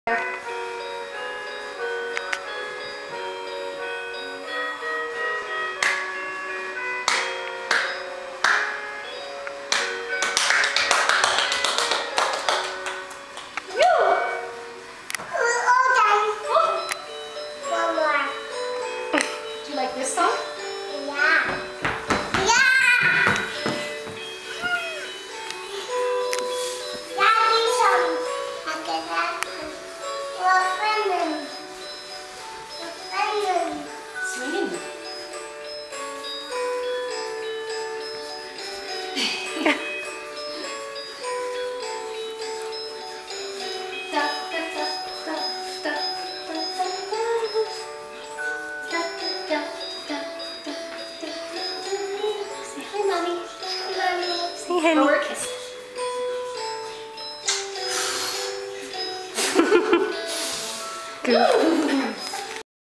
Do you like this song? Yeah. Swinging. Say hi, Mommy. Say hi, Blow her a kiss. Good.